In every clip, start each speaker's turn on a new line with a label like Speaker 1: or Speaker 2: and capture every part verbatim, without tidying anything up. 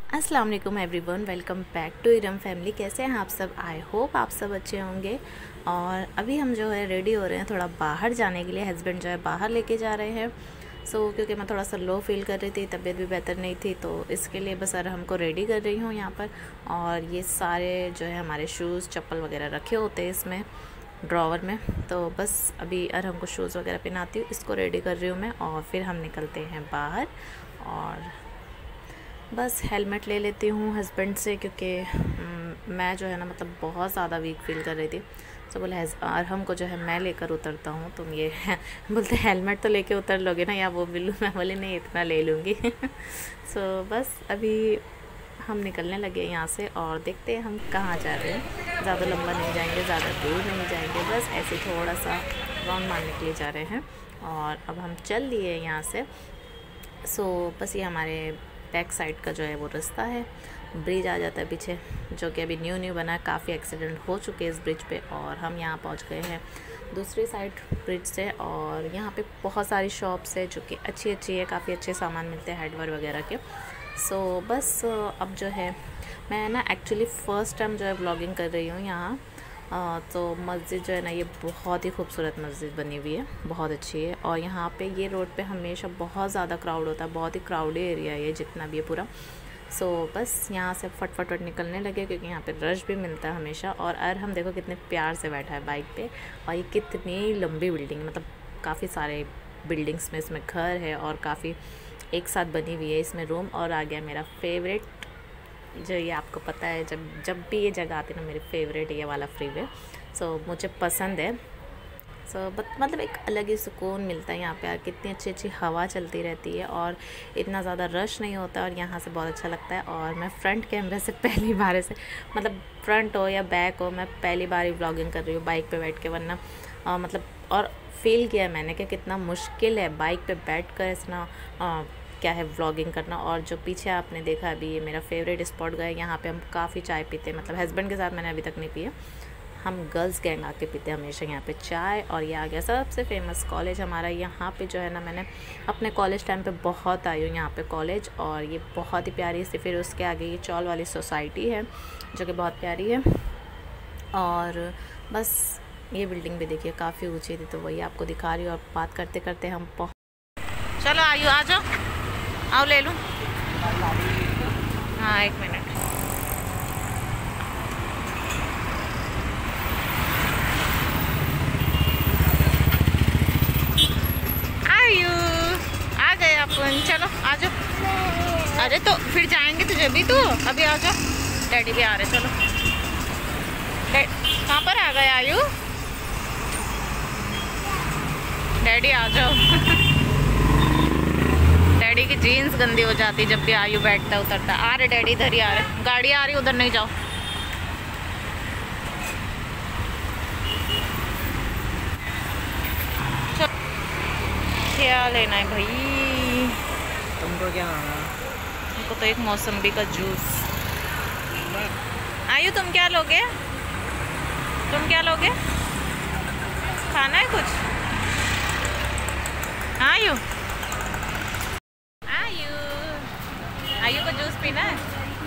Speaker 1: अस्सलाम वालेकुम everyone, welcome back to Iram family. कैसे हैं आप सब? आई होप आप सब अच्छे होंगे। और अभी हम जो है रेडी हो रहे हैं थोड़ा बाहर जाने के लिए। हस्बैंड जो है बाहर लेके जा रहे हैं। सो so, क्योंकि मैं थोड़ा सा लो फील कर रही थी, तबीयत भी बेहतर नहीं थी, तो इसके लिए बस अरहम को रेडी कर रही हूँ यहाँ पर। और ये सारे जो है हमारे शूज़ चप्पल वगैरह रखे होते हैं इसमें ड्रॉवर में, तो बस अभी अरहम को शूज़ वगैरह पहनाती हूँ, इसको रेडी कर रही हूँ मैं, और फिर हम निकलते हैं बाहर। और बस हेलमेट ले लेती हूँ हस्बैंड से, क्योंकि मैं जो है ना मतलब बहुत ज़्यादा वीक फील कर रही थी। तो बोले अरहम को जो है मैं लेकर उतरता हूँ, तुम ये बोलते हेलमेट तो लेके उतर लोगे ना, या वो बिल्लू। मैं बोले नहीं, इतना ले लूँगी। सो so, बस अभी हम निकलने लगे यहाँ से, और देखते हैं हम कहाँ जा रहे हैं। ज़्यादा लंबा नहीं जाएंगे, ज़्यादा दूर नहीं जाएंगे, बस ऐसे थोड़ा सा राउंड मारने के लिए जा रहे हैं। और अब हम चल लिए यहाँ से। सो so, बस ये हमारे बैक साइड का जो है वो रास्ता है, ब्रिज आ जाता है पीछे, जो कि अभी न्यू न्यू बना है। काफ़ी एक्सीडेंट हो चुके हैं इस ब्रिज पे, और हम यहाँ पहुँच गए हैं दूसरी साइड ब्रिज से। और यहाँ पे बहुत सारी शॉप्स है जो कि अच्छी अच्छी है, काफ़ी अच्छे सामान मिलते हैं हैंडवेयर वगैरह के। सो so, बस अब जो है मैं ना एक्चुअली फ़र्स्ट टाइम जो है व्लॉगिंग कर रही हूँ यहाँ। आ, तो मस्जिद जो है ना, ये बहुत ही खूबसूरत मस्जिद बनी हुई है, बहुत अच्छी है। और यहाँ पे ये रोड पे हमेशा बहुत ज़्यादा क्राउड होता है, बहुत ही क्राउडी एरिया है ये जितना भी है पूरा। सो so, बस यहाँ से फट फट फट निकलने लगे, क्योंकि यहाँ पे रश भी मिलता है हमेशा। और अरहम देखो कितने प्यार से बैठा है बाइक पे, और ये कितनी लंबी बिल्डिंग, मतलब काफ़ी सारे बिल्डिंग्स में इसमें घर है, और काफ़ी एक साथ बनी हुई है इसमें रूम। और आ गया मेरा फेवरेट, जो ये आपको पता है, जब जब भी ये जगह आती है ना, मेरी फेवरेट ये वाला फ्रीवे। सो so, मुझे पसंद है। सो so, मतलब एक अलग ही सुकून मिलता है यहाँ पे। कितनी अच्छी अच्छी हवा चलती रहती है, और इतना ज़्यादा रश नहीं होता, और यहाँ से बहुत अच्छा लगता है। और मैं फ्रंट कैमरे से पहली बार से, मतलब फ्रंट हो या बैक हो, मैं पहली बार ही व्लॉगिंग कर रही हूँ बाइक पे बैठ के। वरना आ, मतलब और फील किया मैंने कि कितना मुश्किल है बाइक पे बैठ कर इतना आ, क्या है व्लॉगिंग करना। और जो पीछे आपने देखा अभी, ये मेरा फेवरेट स्पॉट गए, यहाँ पे हम काफ़ी चाय पीते हैं। मतलब हस्बैंड के साथ मैंने अभी तक नहीं पिया, हम गर्ल्स गैंग आके पीते हैं हमेशा यहाँ पे चाय। और ये आ गया सबसे फेमस कॉलेज हमारा। यहाँ पे जो है ना, मैंने अपने कॉलेज टाइम पे बहुत आई हूँ यहाँ पे कॉलेज, और ये बहुत ही प्यारी सी। फिर उसके आगे ये चौल वाली सोसाइटी है जो कि बहुत प्यारी है। और बस ये बिल्डिंग भी देखिए काफ़ी ऊँची थी, तो वही आपको दिखा रही हूँ। और बात करते करते हम पहुँच, चलो आयु आ जाओ, आओ ले लूँ। हाँ एक मिनट। आयु आ गए अपन, चलो आ जाओ। अरे तो फिर जाएंगे तो जब भी, तो अभी आ जाओ, डैडी भी आ रहे। चलो कहाँ पर आ गए आयु? डैडी आ जाओ। डैडी की जीन्स गंदी हो जाती जब भी आयु बैठता उतरता। आ रहे डैडी, इधर ही आ रहे, गाड़ी आ रही, उधर नहीं जाओ। क्या लेना है भाई?
Speaker 2: तुमको क्या खाना?
Speaker 1: हमको तो एक मौसम्बी का जूस। आयु तुम क्या लोगे? तुम क्या लोगे? खाना है कुछ? आयु आयु आयु को जूस पीना है?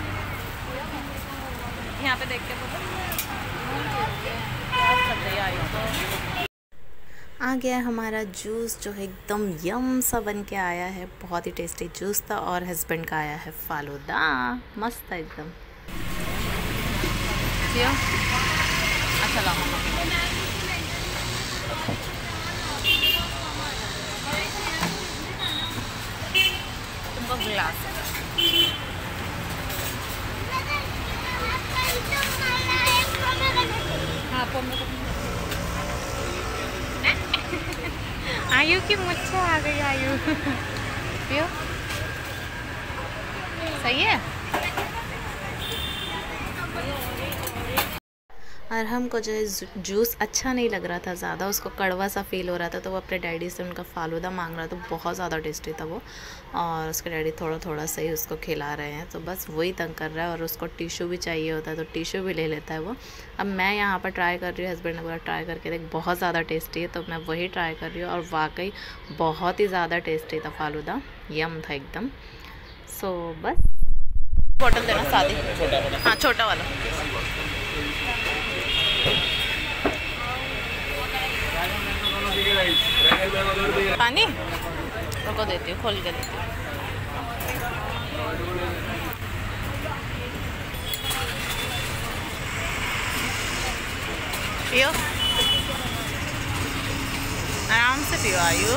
Speaker 1: यहाँ पे देख के बोलो। आयु को आ गया हमारा जूस, जो है एकदम यम सा बन के आया है। बहुत ही टेस्टी जूस था। और हस्बैंड का आया है फालूदा, मस्त था एकदम। अच्छा लगा। तुमको गिलास आयु की मुझे आ गई। आयु पियो, सही है। और हमको जो है जूस अच्छा नहीं लग रहा था ज़्यादा, उसको कड़वा सा फील हो रहा था, तो वो अपने डैडी से उनका फालूदा मांग रहा था। बहुत ज़्यादा टेस्टी था वो, और उसके डैडी थोड़ा थोड़ा सही उसको खिला रहे हैं। तो बस वही तंग कर रहा है, और उसको टिशू भी चाहिए होता है, तो टिशू भी ले लेता है वो। अब मैं यहाँ पर ट्राई कर रही हूँ, हस्बैंड ने बोला ट्राई करके देख, बहुत ज़्यादा टेस्टी है, तो मैं वही ट्राई कर रही हूँ। और वाकई बहुत ही ज़्यादा टेस्टी था फालूदा, यम था एकदम। सो बस बोतल देना सादी। हाँ छोटा वाला। पानी रुको देती हूँ, खोल के देती हूँ। पियो आराम से पियो आयु।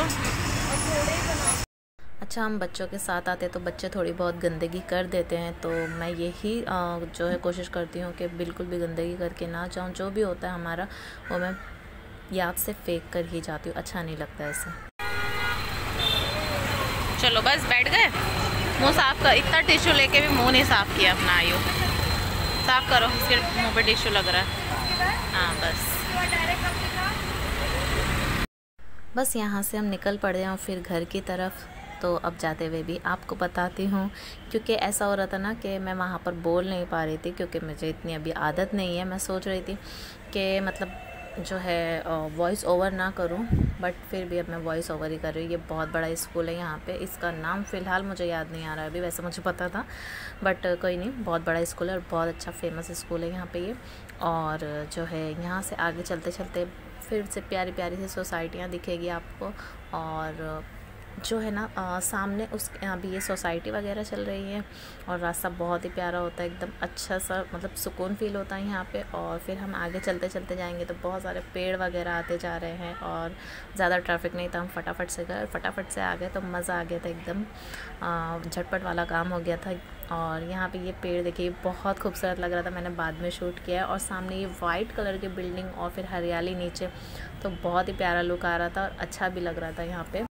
Speaker 1: अच्छा हम बच्चों के साथ आते तो बच्चे थोड़ी बहुत गंदगी कर देते हैं, तो मैं यही जो है कोशिश करती हूँ कि बिल्कुल भी गंदगी करके ना जाऊँ। जो भी होता है हमारा वो मैं याद से फेंक कर ही जाती हूँ, अच्छा नहीं लगता ऐसे। चलो बस बैठ गए, मुंह साफ कर। इतना टिश्यू लेके भी मुंह नहीं साफ किया अपना। आयु साफ करो, इसके मुंह पे टिश्यू लग रहा है। हाँ बस बस यहाँ से हम निकल पड़े हैं और फिर घर की तरफ। तो अब जाते हुए भी आपको बताती हूँ, क्योंकि ऐसा हो रहा था ना कि मैं वहाँ पर बोल नहीं पा रही थी, क्योंकि मुझे इतनी अभी आदत नहीं है। मैं सोच रही थी कि मतलब जो है वॉइस ओवर ना करूं, बट फिर भी अब मैं वॉइस ओवर ही कर रही हूँ। ये बहुत बड़ा स्कूल है यहाँ पे, इसका नाम फ़िलहाल मुझे याद नहीं आ रहा है अभी, वैसे मुझे पता था बट कोई नहीं। बहुत बड़ा स्कूल है और बहुत अच्छा फेमस स्कूल है यहाँ पे ये। और जो है यहाँ से आगे चलते चलते फिर से प्यारी प्यारी सी सोसाइटियाँ दिखेगी आपको। और जो है ना आ, सामने उस अभी ये सोसाइटी वगैरह चल रही है और रास्ता बहुत ही प्यारा होता है, एकदम अच्छा सा मतलब सुकून फील होता है यहाँ पे। और फिर हम आगे चलते चलते जाएंगे तो बहुत सारे पेड़ वगैरह आते जा रहे हैं और ज़्यादा ट्रैफिक नहीं था। हम फटाफट से गए, फटाफट से आ गए तो मज़ा आ गया था, एकदम झटपट वाला काम हो गया था। और यहाँ पे ये पेड़ देखिए बहुत खूबसूरत लग रहा था, मैंने बाद में शूट किया है। और सामने ये वाइट कलर की बिल्डिंग और फिर हरियाली नीचे, तो बहुत ही प्यारा लुक आ रहा था और अच्छा भी लग रहा था यहाँ पे।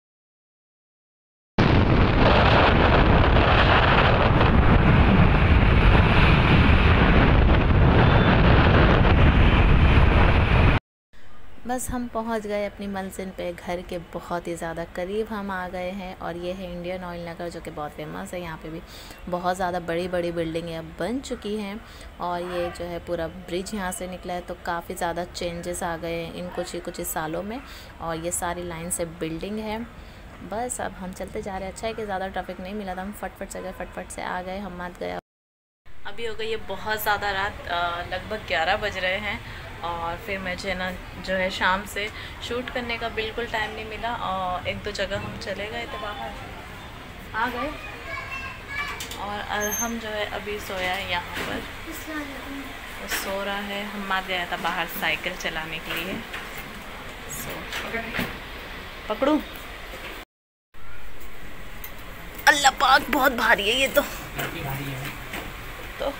Speaker 1: बस हम पहुंच गए अपनी मंजिल पे, घर के बहुत ही ज़्यादा करीब हम आ गए हैं। और ये है इंडियन ऑयल नगर, जो कि बहुत फेमस है। यहाँ पे भी बहुत ज़्यादा बड़ी बड़ी बिल्डिंगें अब बन चुकी हैं। और ये जो है पूरा ब्रिज यहाँ से निकला है, तो काफ़ी ज़्यादा चेंजेस आ गए हैं इन कुछ ही कुछ ही सालों में। और ये सारी लाइन से बिल्डिंग है। बस अब हम चलते जा रहे हैं। अच्छा है कि ज़्यादा ट्रैफिक नहीं मिला था, हम फटफट से गए, फटफट से आ गए। हम मत गए। अभी हो गई है बहुत ज़्यादा रात, लगभग ग्यारह बज रहे हैं। और फिर मुझे ना जो है शाम से शूट करने का बिल्कुल टाइम नहीं मिला। और एक दो जगह हम चले गए थे, बाहर आ गए। और हम जो है अभी सोया है यहाँ पर, वो सो रहा है। हम मार गया था बाहर साइकिल चलाने के लिए। सो पकड़ू, अल्लाह पाक बहुत भारी है ये तो। तो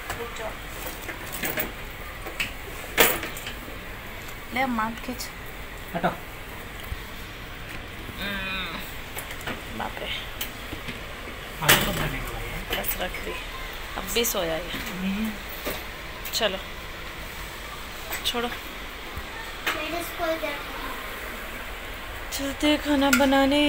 Speaker 1: ले माथ खींच,
Speaker 2: हटो।
Speaker 1: बाप रे, बस रख दी, अब भी सोया ये। चलो छोड़ो, चलते खाना बनाने।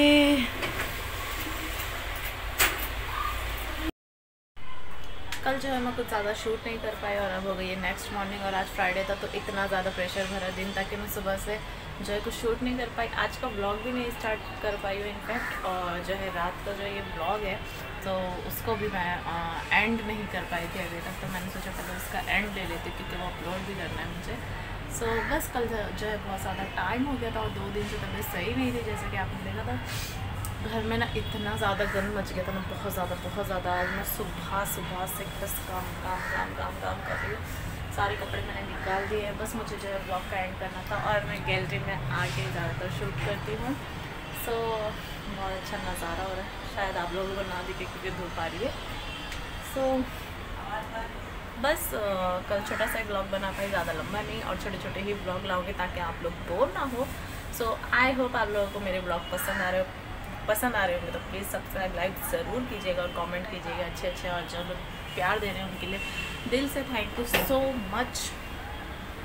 Speaker 1: कल जो है मैं कुछ ज़्यादा शूट नहीं कर पाई और अब हो गई है नेक्स्ट मॉर्निंग। और आज फ्राइडे था तो इतना ज़्यादा प्रेशर भरा दिन था कि मैं सुबह से जो है कुछ शूट नहीं कर पाई। आज का व्लॉग भी नहीं स्टार्ट कर पाई हूँ इनफैक्ट। और जो है रात का जो ये व्लॉग है तो उसको भी मैं आ, एंड नहीं कर पाई थी अभी तक। तो मैंने सोचा पहले उसका एंड ले लेती क्योंकि वो अपलोड भी करना है मुझे। सो so, बस कल जो है बहुत ज़्यादा टाइम हो गया था और दो दिन से तबीयत सही नहीं थी, जैसे कि आपने देखा था। घर में ना इतना ज़्यादा गंद मच गया था ना, बहुत ज़्यादा बहुत ज़्यादा। आज मैं सुबह सुबह से बस काम काम काम काम काम कर रही हूँ। सारे कपड़े मैंने निकाल दिए हैं, बस मुझे जो है ब्लॉग का एंड करना था। और मैं गैलरी में आके ज़्यादातर शूट करती हूँ। सो बहुत अच्छा नज़ारा हो रहा है, शायद आप लोगों को ना दिखे क्योंकि धूप आ रही है। सो बस आ, कल छोटा सा ब्लॉग बना पाई, ज़्यादा लंबा नहीं, और छोटे छोटे ही ब्लॉग लाऊंगी ताकि आप लोग बोर ना हो। सो आई होप आप लोगों को मेरे ब्लॉग पसंद आ रहे हो पसंद आ रहे होंगे तो प्लीज़ सब्सक्राइब लाइक ज़रूर कीजिएगा और कमेंट कीजिएगा अच्छे अच्छे। और जो लोग प्यार दे रहे हैं उनके लिए दिल से थैंक यू सो मच।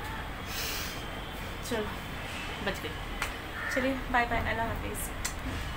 Speaker 1: चलो बच गई, चलिए बाय बाय, अल्लाह हाफिज़।